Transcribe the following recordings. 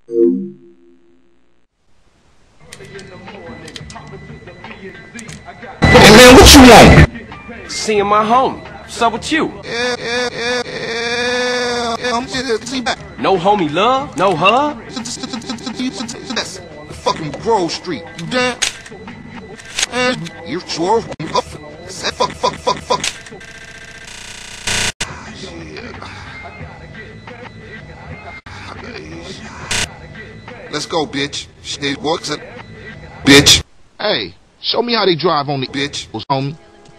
Hey man, what you want? Seeing my homie. What's up with you? Yeah. I'm just back. No homie love? No hug? That's fucking Grove Street. You damn? And you're sure? Fuck. Shit. Let's go, bitch. Shit, what's it? Bitch. Hey, show me how they drive on the bitch, homie.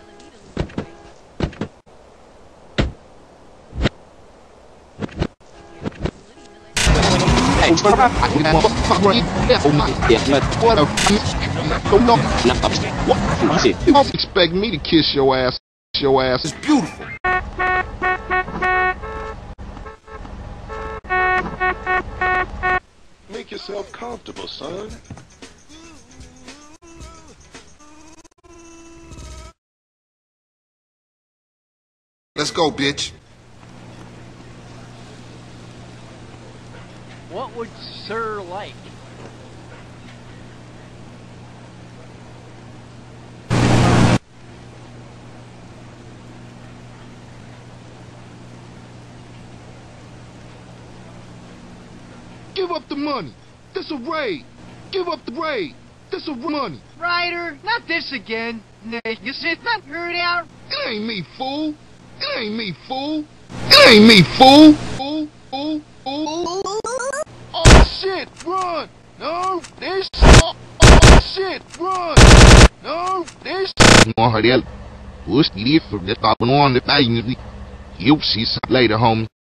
Don't expect me to kiss your ass. Your ass is beautiful. Make yourself comfortable, son. Let's go, bitch. What would Sir like? Give up the money. This a raid. Give up the raid. This a money. Ryder, not this again. Nah, you sit not heard out. It ain't me, fool. It ain't me, fool. It ain't me, fool. Fool. Oh shit, run. No, this. Oh shit, run. No, this. You'll see later, homie.